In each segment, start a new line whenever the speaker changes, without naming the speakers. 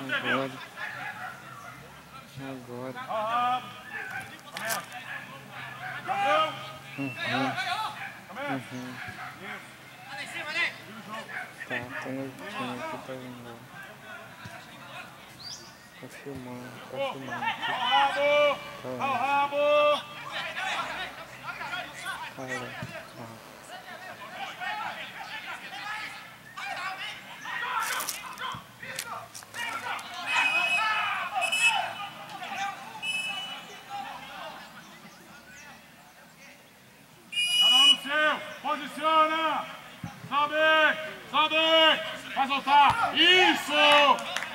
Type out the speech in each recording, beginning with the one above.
Agora. Tá, tem o time aqui pra vir embora. Tá filmando aqui. Tá
rabo! Posiciona! Sobe! Vai soltar! Isso!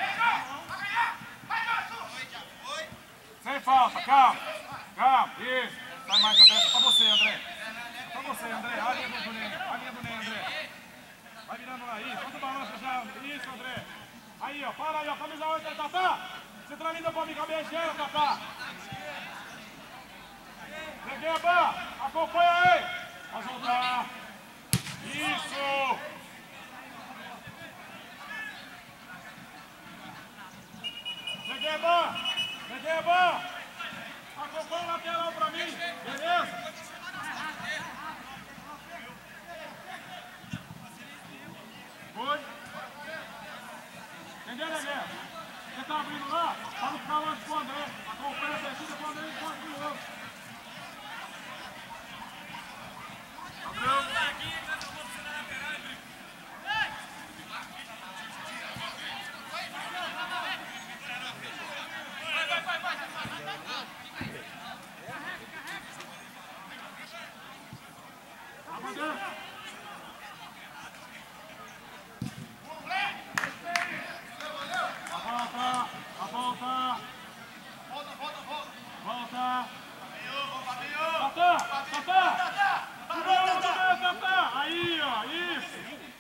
Sem falta, calma! Isso! Sai mais, André. Pra você, André. A linha do Ney, André. Vai virando lá, isso. Quanto balança já? Isso, André. Aí, ó. Para aí, ó. Camisa 8 aí, Tatá. Centraliza pra mim, cabeça cheia, Tatá. Negueba, acompanha aí. Vai soltar. Isso! Negueba! Acompanha o lateral pra mim, beleza? Foi? Entendeu, Negueba? Você tá abrindo lá? Pra não ficar longe com o André. Acompanha a descida com o André e corre pro outro. Abriu. Volta! Tatá! Aí, ó, isso!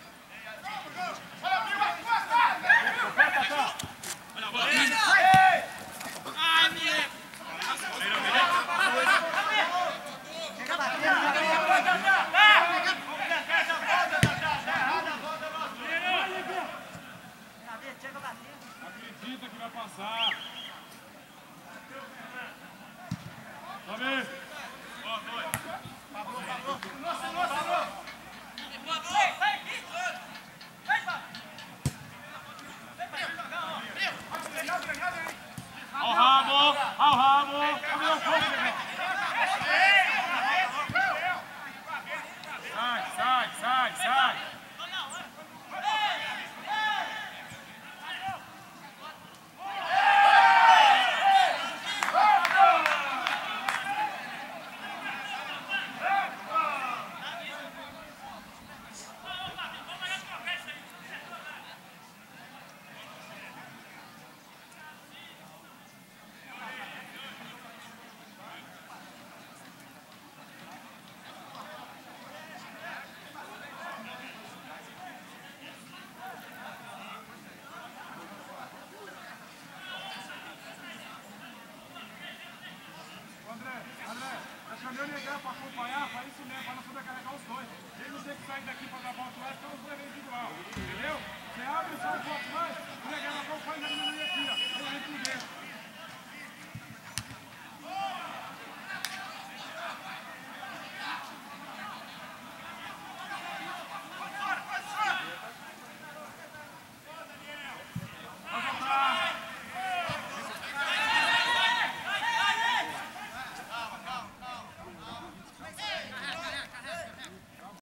Olha a bola! Ai, moleque! Acredita que vai passar!